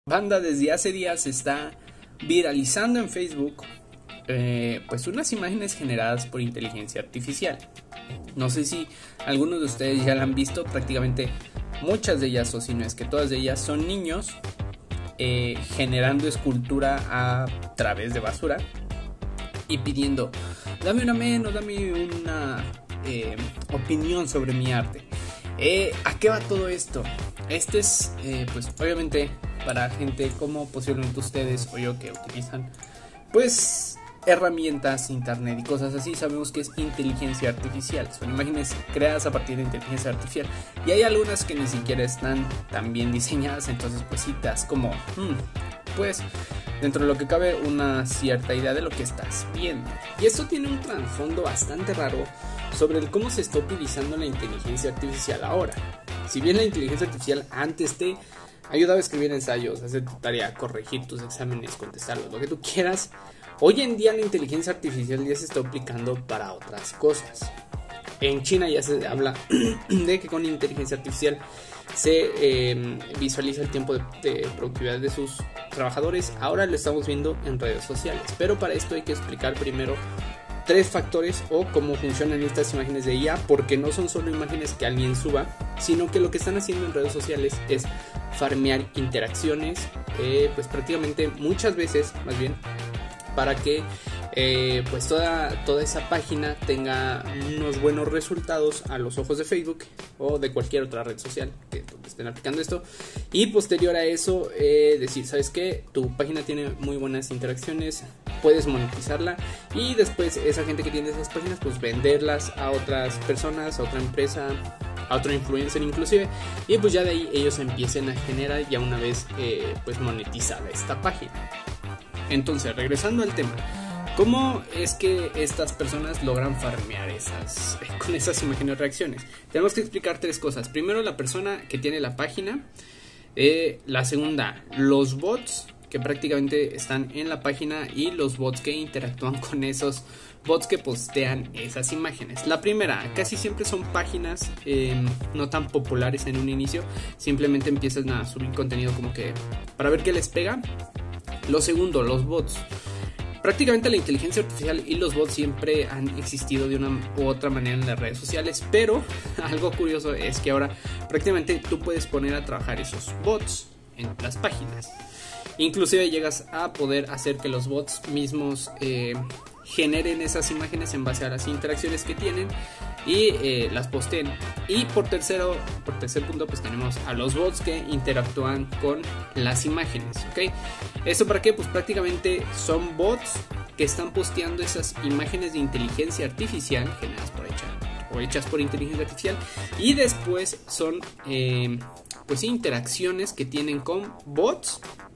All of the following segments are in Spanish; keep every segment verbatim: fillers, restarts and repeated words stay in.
Banda, desde hace días se está viralizando en Facebook eh, pues unas imágenes generadas por inteligencia artificial. No sé si algunos de ustedes ya la han visto. Prácticamente muchas de ellas, o si no es que todas de ellas, son niños eh, generando escultura a través de basura y pidiendo: dame una menos, dame una eh, opinión sobre mi arte. Eh, ¿A qué va todo esto? Esto es eh, pues obviamente para gente como posiblemente ustedes o yo, que utilizan pues herramientas, internet y cosas así. Sabemos que es inteligencia artificial, son imágenes creadas a partir de inteligencia artificial, y hay algunas que ni siquiera están tan bien diseñadas. Entonces pues sí te das como hmm, pues dentro de lo que cabe una cierta idea de lo que estás viendo. Y esto tiene un trasfondo bastante raro sobre el cómo se está utilizando la inteligencia artificial ahora. Si bien la inteligencia artificial antes te ayudaba a escribir ensayos, hacer tu tarea, corregir tus exámenes, contestarlos, lo que tú quieras, hoy en día la inteligencia artificial ya se está aplicando para otras cosas. En China ya se habla de que con inteligencia artificial se eh, visualiza el tiempo de, de productividad de sus trabajadores. Ahora lo estamos viendo en redes sociales, pero para esto hay que explicar primero tres factores o cómo funcionan estas imágenes de I A, porque no son solo imágenes que alguien suba, sino que lo que están haciendo en redes sociales es farmear interacciones, eh, pues prácticamente muchas veces más bien, para que eh, pues toda, toda esa página tenga unos buenos resultados a los ojos de Facebook o de cualquier otra red social que estén aplicando esto, y posterior a eso eh, decir: ¿sabes qué? Tu página tiene muy buenas interacciones, puedes monetizarla, y después esa gente que tiene esas páginas pues venderlas a otras personas, a otra empresa, a otro influencer inclusive, y pues ya de ahí ellos empiecen a generar ya una vez eh, pues monetizada esta página. Entonces, regresando al tema, ¿cómo es que estas personas logran farmear esas, con esas imágenes reacciones? Tenemos que explicar tres cosas. Primero, la persona que tiene la página. Eh, la segunda, los bots que prácticamente están en la página, y los bots que interactúan con esos bots que postean esas imágenes. La primera, casi siempre son páginas eh, no tan populares en un inicio. Simplemente empiezan a subir contenido como que para ver qué les pega. Lo segundo, los bots. Prácticamente la inteligencia artificial y los bots siempre han existido de una u otra manera en las redes sociales, pero algo curioso es que ahora prácticamente tú puedes poner a trabajar esos bots en las páginas. Inclusive llegas a poder hacer que los bots mismos eh, generen esas imágenes en base a las interacciones que tienen y eh, las posteen. Y por tercero, por tercer punto, pues tenemos a los bots que interactúan con las imágenes, ¿ok? ¿Esto para qué? Pues prácticamente son bots que están posteando esas imágenes de inteligencia artificial generadas por hecha, o hechas por inteligencia artificial, y después son eh, pues interacciones que tienen con bots,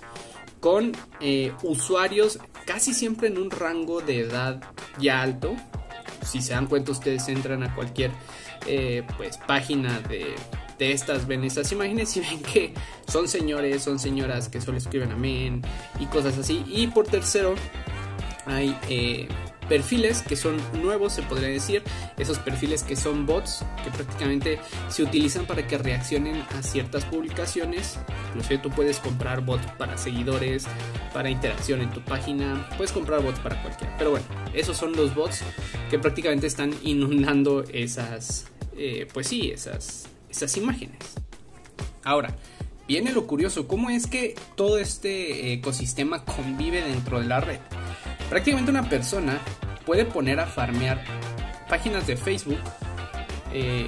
con eh, usuarios casi siempre en un rango de edad ya alto. Si se dan cuenta, ustedes entran a cualquier eh, pues página de, de estas, ven estas imágenes y ven que son señores, son señoras que solo escriben amén y cosas así. Y por tercero, hay eh, perfiles que son nuevos, se podría decir. Esos perfiles que son bots, que prácticamente se utilizan para que reaccionen a ciertas publicaciones. Inclusive tú puedes comprar bots para seguidores, para interacción en tu página, puedes comprar bots para cualquiera. Pero bueno, esos son los bots que prácticamente están inundando esas, eh, pues sí, esas, esas imágenes. Ahora, viene lo curioso: ¿cómo es que todo este ecosistema convive dentro de la red? Prácticamente una persona puede poner a farmear páginas de Facebook eh,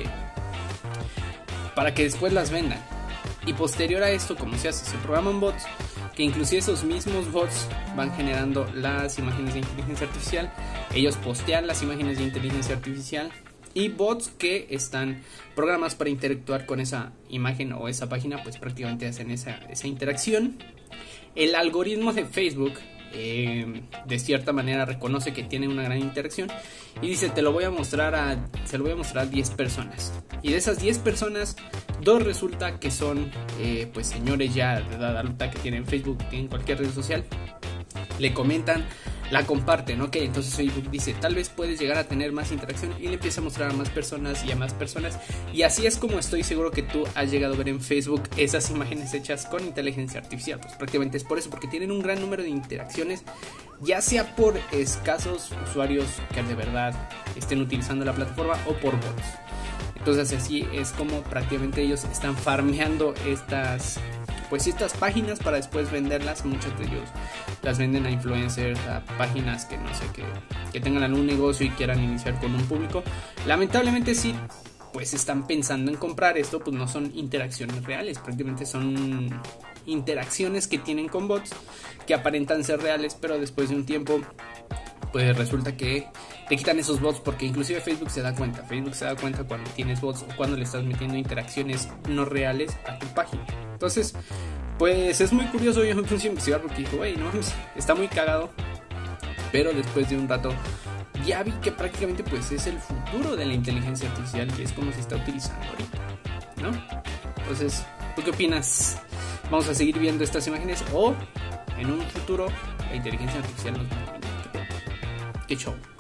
para que después las vendan. Y posterior a esto, como se hace, se programan bots que inclusive esos mismos bots van generando las imágenes de inteligencia artificial. Ellos postean las imágenes de inteligencia artificial, y bots que están programados para interactuar con esa imagen o esa página pues prácticamente hacen esa, esa interacción. El algoritmo de Facebook Eh, de cierta manera reconoce que tiene una gran interacción y dice: te lo voy a mostrar a se lo voy a mostrar a diez personas, y de esas diez personas, dos resulta que son eh, pues señores ya de edad adulta que tienen Facebook, tienen cualquier red social. Le comentan la comparten, ¿ok? Entonces Facebook dice, tal vez puedes llegar a tener más interacción y le empieza a mostrar a más personas y a más personas. Y así es como estoy seguro que tú has llegado a ver en Facebook esas imágenes hechas con inteligencia artificial. Pues prácticamente es por eso, porque tienen un gran número de interacciones, ya sea por escasos usuarios que de verdad estén utilizando la plataforma o por bots. Entonces así es como prácticamente ellos están farmeando estas... pues estas páginas para después venderlas. Muchos de ellos las venden a influencers, a páginas que no sé, que, que tengan algún negocio y quieran iniciar con un público. Lamentablemente sí, pues están pensando en comprar esto, pues no son interacciones reales, prácticamente son interacciones que tienen con bots que aparentan ser reales, pero después de un tiempo pues resulta que te quitan esos bots, porque inclusive Facebook se da cuenta, Facebook se da cuenta cuando tienes bots o cuando le estás metiendo interacciones no reales a tu página. Entonces, pues es muy curioso. Yo me puse a investigar porque dijo, wey, no, está muy cagado. Pero después de un rato ya vi que prácticamente pues es el futuro de la inteligencia artificial, que es como se está utilizando ahorita, ¿no? Entonces, ¿tú qué opinas? ¿Vamos a seguir viendo estas imágenes o en un futuro la inteligencia artificial nos va a dominar? ¿Qué show?